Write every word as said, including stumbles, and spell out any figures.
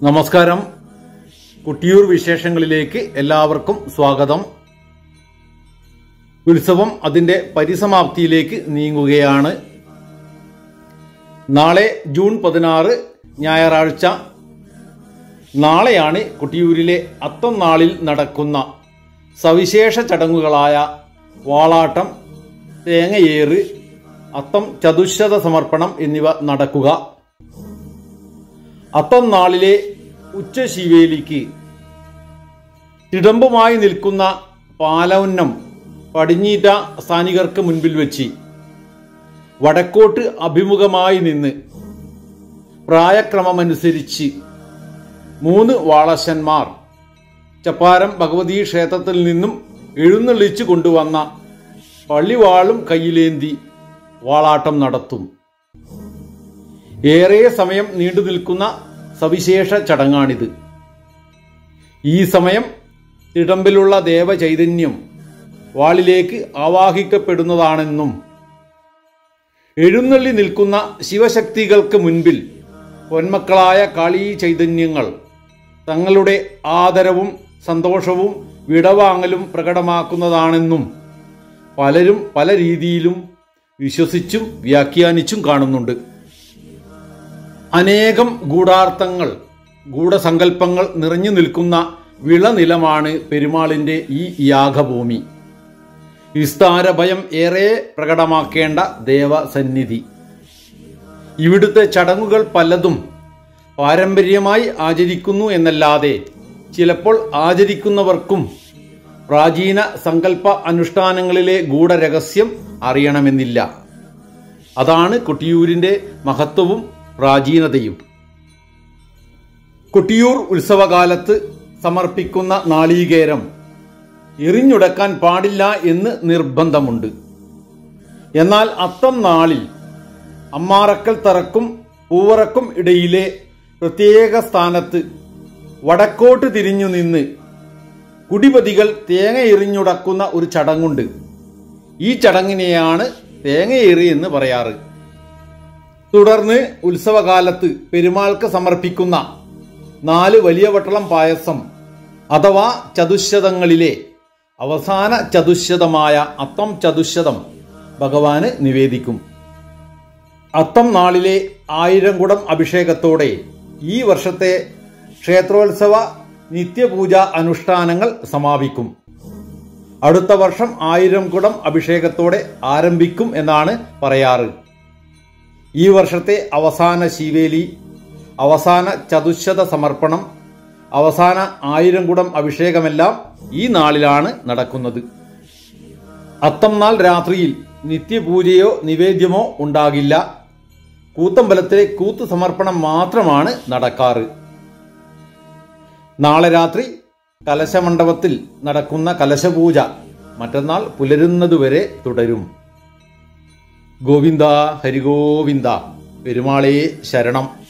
നമസ്കാരം. കുട്ടിയൂർ വിശേഷങ്ങളിലേക്ക് എല്ലാവർക്കും സ്വാഗതം. ഉത്സവം അതിന്റെ പരിസമാപ്തിയിലേക്ക് നീങ്ങുകയാണ്. നാളെ ജൂൺ പതിനാറ് ഞായറാഴ്ച. നാളെയാണ് കൊട്ടിയൂരിലെ അത്തം നാളിൽ നടക്കുന്ന സവിശേഷ ചടങ്ങുകളായ വാളാട്ടം, തേങ്ങയേറ്, അത്തം ചതുശ്ശത സമർപ്പണം എന്നിവ നടക്കുക. അത്തം നാളിലെ ഉച്ചശീവേലിക്ക് തിടമ്പുമായി നിൽക്കുന്ന പാലൗന്നം പടിഞ്ഞീറ്റ സ്ഥാനികർക്ക് മുൻപിൽ വെച്ച് വടക്കോട്ട് അഭിമുഖമായി നിന്ന് പ്രായക്രമമനുസരിച്ച് മൂന്ന് വാളശന്മാർ ചപ്പാരം ഭഗവതീ ക്ഷേത്രത്തിൽ നിന്നും എഴുന്നള്ളിച്ചു കൊണ്ടുവന്ന പള്ളിവാളും കയ്യിലേന്തി വാളാട്ടം നടത്തും. ഏറെ സമയം നീണ്ടു നിൽക്കുന്ന സവിശേഷ ചടങ്ങാണിത്. ഈ സമയം തിടമ്പിലുള്ള ദേവചൈതന്യം വാളിലേക്ക് ആവാഹിക്കപ്പെടുന്നതാണെന്നും എഴുന്നള്ളി നിൽക്കുന്ന ശിവശക്തികൾക്ക് മുൻപിൽ പൊന്മക്കളായ കാളീ ചൈതന്യങ്ങൾ തങ്ങളുടെ ആദരവും സന്തോഷവും വിടവാങ്ങലും പ്രകടമാക്കുന്നതാണെന്നും പലരും പല രീതിയിലും വിശ്വസിച്ചും വ്യാഖ്യാനിച്ചും കാണുന്നുണ്ട്. അനേകം ഗൂഢാർത്ഥങ്ങൾ, ഗൂഢസങ്കല്പങ്ങൾ നിറഞ്ഞു നിൽക്കുന്ന വിളനിലമാണ് പെരുമാളിന്റെ ഈ യാഗഭൂമി. വിസ്താരഭയം ഏറെ പ്രകടമാക്കേണ്ട ദേവസന്നിധി. ഇവിടുത്തെ ചടങ്ങുകൾ പലതും പാരമ്പര്യമായി ആചരിക്കുന്നു എന്നല്ലാതെ ചിലപ്പോൾ ആചരിക്കുന്നവർക്കും പ്രാചീന സങ്കല്പ അനുഷ്ഠാനങ്ങളിലെ ഗൂഢരഹസ്യം അറിയണമെന്നില്ല. അതാണ് കൊട്ടിയൂരിന്റെ മഹത്വവും പ്രാചീനതയും. കൊട്ടിയൂർ ഉത്സവകാലത്ത് സമർപ്പിക്കുന്ന നാളീകേരം എറിഞ്ഞുടക്കാൻ പാടില്ല എന്ന് നിർബന്ധമുണ്ട്. എന്നാൽ അത്തം നാളിൽ അമ്മാറക്കൽ തറക്കും പൂവറക്കും ഇടയിലെ പ്രത്യേക സ്ഥാനത്ത് വടക്കോട്ട് തിരിഞ്ഞു നിന്ന് കുടിപതികൾ തേങ്ങ എറിഞ്ഞുടക്കുന്ന ഒരു ചടങ്ങുണ്ട്. ഈ ചടങ്ങിനെയാണ് തേങ്ങയേറി എന്ന് പറയാറ്. തുടർന്ന് ഉത്സവകാലത്ത് പെരുമാൾക്ക് സമർപ്പിക്കുന്ന നാല് വലിയ വട്ടളം പായസം അഥവാ ചതുശ്ശതങ്ങളിലെ അവസാന ചതുശ്ശതമായ അത്തം ചതുശ്ശതം ഭഗവാന് നിവേദിക്കും. അത്തം നാളിലെ ആയിരം കുടം അഭിഷേകത്തോടെ ഈ വർഷത്തെ ക്ഷേത്രോത്സവ നിത്യപൂജ അനുഷ്ഠാനങ്ങൾ സമാപിക്കും. അടുത്ത വർഷം ആയിരം കുടം അഭിഷേകത്തോടെ ആരംഭിക്കും എന്നാണ് പറയാറ്. ഈ വർഷത്തെ അവസാന ശീവേലി, അവസാന ചതുശ്ശത സമർപ്പണം, അവസാന ആയിരം കുടം അഭിഷേകമെല്ലാം ഈ നാളിലാണ് നടക്കുന്നത്. അത്തം നാൾ രാത്രിയിൽ നിത്യപൂജയോ നിവേദ്യമോ ഉണ്ടാകില്ല. കൂത്തമ്പലത്തിലെ കൂത്ത് സമർപ്പണം മാത്രമാണ് നടക്കാറ്. നാളെ രാത്രി കലശമണ്ഡപത്തിൽ നടക്കുന്ന കലശപൂജ മറ്റന്നാൾ പുലരുന്നതുവരെ തുടരും. ഗോവിന്ദ ഹരിഗോവിന്ദ. പെരുമാളേ ശരണം.